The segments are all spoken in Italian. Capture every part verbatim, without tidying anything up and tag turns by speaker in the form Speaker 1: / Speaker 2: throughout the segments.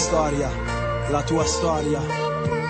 Speaker 1: storia, la tua storia.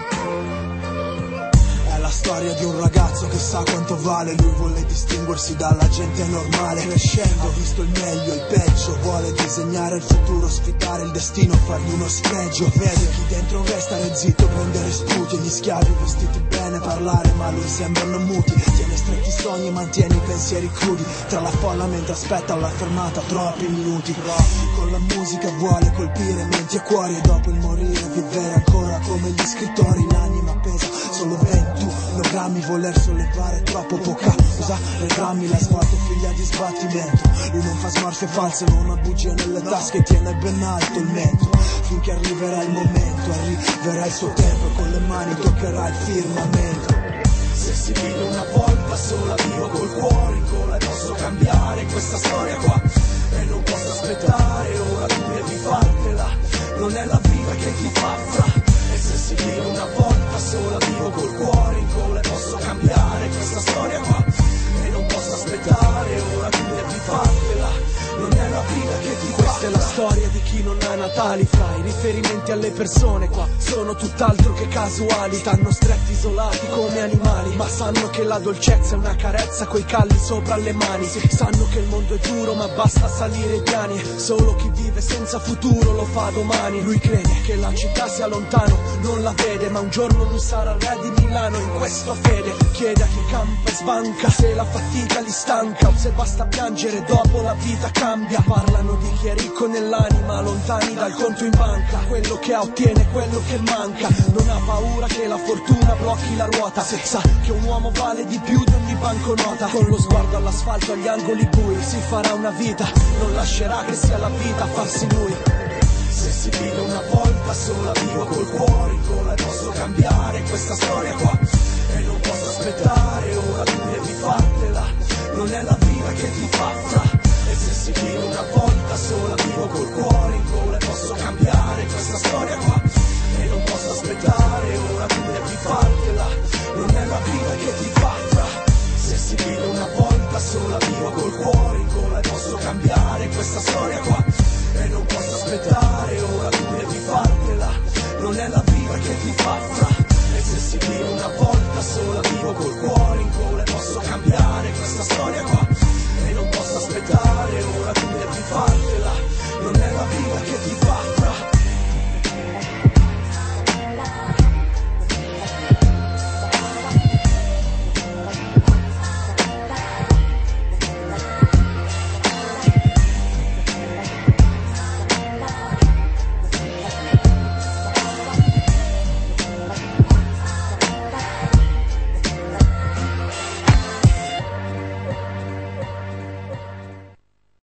Speaker 1: La storia di un ragazzo che sa quanto vale. Lui vuole distinguersi dalla gente normale. Crescendo ha visto il meglio e il peggio. Vuole disegnare il futuro, sfidare il destino, fargli uno spregio. Vede chi dentro restare zitto, prendere spunti. Gli schiavi vestiti bene, parlare ma lui sembrano muti. Tiene stretti i sogni, mantiene i pensieri crudi. Tra la folla mentre aspetta alla fermata troppi minuti. Con la musica vuole colpire menti e cuori. E dopo il morire vivere ancora come gli scrittori. L'anima pesa solo ventuno grammi, voler sollevare troppo poca. Usare grammi, la svolta è figlia di sbattimento. Lui non fa smorfie false, non ha bugie nelle tasche. Tiene ben alto il mento finché arriverà il momento. Arriverà il suo tempo e con le mani toccherà il firmamento.
Speaker 2: Se si vive una volta sola, vivo col cuore in gola e posso cambiare questa storia qua. E non posso aspettare, ora tu devi fartela. Non è la vita che ti fa fra. E se si vive una volta sola, vivo col cuore in gola e posso cambiare questa storia qua. E non posso aspettare, ora tu devi fartela. Non è la vita che ti fa.
Speaker 3: Questa è la storia di chi non ha Natali. Fra i riferimenti alle persone qua sono tutt'altro che casuali. Stanno stretti isolati come animali, ma sanno che la dolcezza è una carezza coi calli sopra le mani. Sanno che il mondo è duro ma basta salire i piani. Solo chi vive senza futuro lo fa domani. Lui crede che la città sia lontano, non la vede, ma un giorno lui sarà re di Milano. In questo fede chiede a chi campa e sbanca se la fatica li stanca o se basta piangere dopo la vita cambia. Parlano di chi è ricco nell'anima, lontani dal conto in banca. Quello che ha ottiene quello che manca. Non ha paura che la fortuna blocchi la ruota. Se sa che un uomo vale di più di ogni banconota. Con lo sguardo all'asfalto, agli angoli bui, si farà una vita. Non lascerà che sia la vita a farsi lui.
Speaker 2: Se si vive una volta sola, vivo col cuore in gola e posso cambiare questa storia qua. E non posso aspettare, ora tu devi fartela. Non è la vita che ti fa fra. E se si vive una volta sola, vivo col cuore in gola e posso cambiare questa storia qua. E non posso aspettare, ora tu devi fartela. Non è la vita che ti fa fra. Se si vive una volta sola, vivo col cuore in gola e posso cambiare questa storia qua. E non posso aspettare, ora tu devi fartela. Non è la vita che ti fa fra. E se si vive una volta sola, vivo col cuore